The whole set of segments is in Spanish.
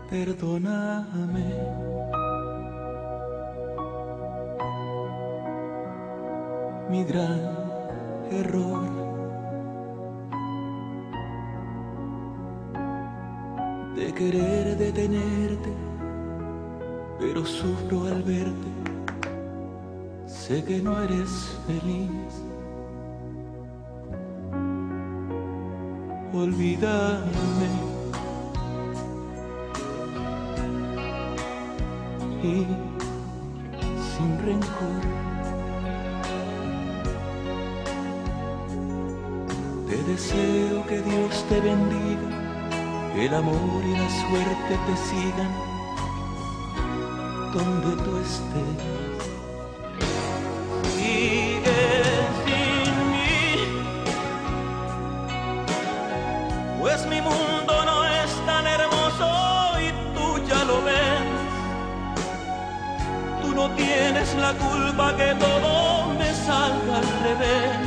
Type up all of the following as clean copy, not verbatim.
Perdóname. Mi gran error de querer detenerte, pero sufro al verte. Sé que no eres feliz. Olvídame y sin rencor te deseo que Dios te bendiga, que el amor y la suerte te sigan donde tú estés. Sigue sin mí, pues mi mundo no es tan hermoso y tú ya lo ves. Tú no tienes la culpa que todo me salga al revés.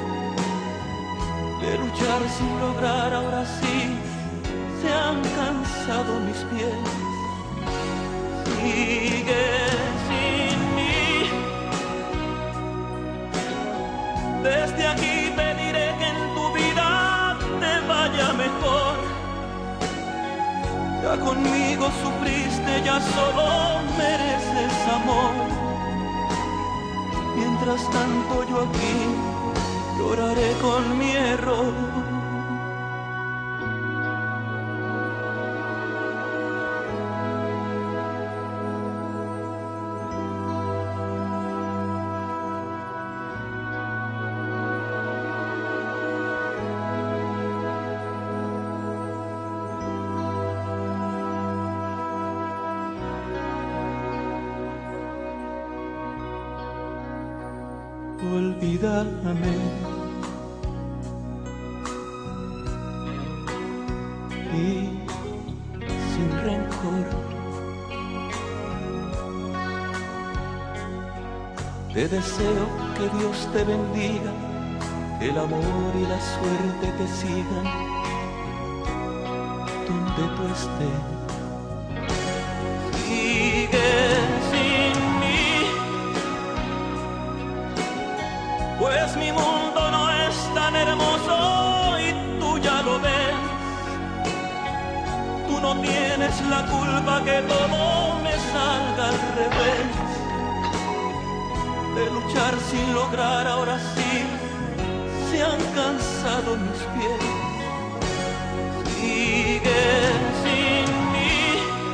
De luchar sin lograr, ahora sí se han cansado mis pies. Sigue sin mí. Desde aquí pediré que en tu vida te vaya mejor. Ya conmigo sufriste, ya solo mereces amor. Mientras tanto yo aquí lloraré con mi error. Olvídame y sin rencor te deseo que Dios te bendiga, que el amor y la suerte te sigan donde tú estés. Sigue sin mí, pues mi mundo no es tan hermoso y tú ya lo ves. Tú no tienes la culpa que todo me salga al revés. De luchar sin lograr, ahora sí se han cansado mis pies. Sigue sin mí,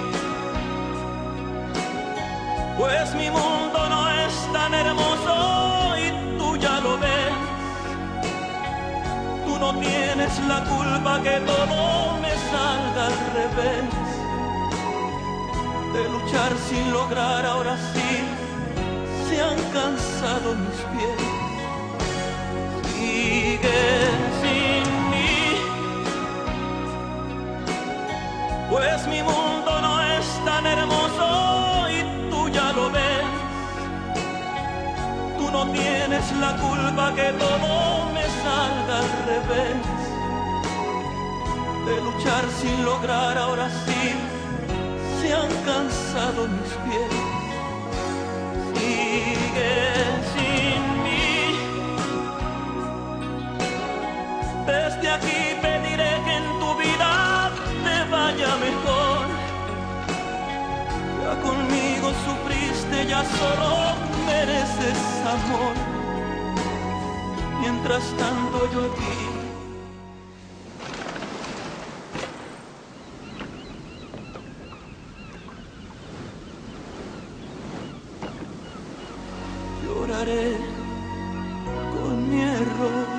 pues mi mundo no es tan hermoso y tú ya lo ves. Tú no tienes la culpa que todo me salga al revés. De luchar sin lograr, ahora sí se han cansado mis pies. Sigue sin mí, pues mi mundo no es tan hermoso y tú ya lo ves. Tú no tienes la culpa que todo me salga al revés. De luchar sin lograr, ahora sí se han cansado mis pies. Sigue sin mí. Desde aquí pediré que en tu vida te vaya mejor. Ya conmigo sufriste, ya solo mereces amor. Mientras tanto yo aquí lloraré con mi error.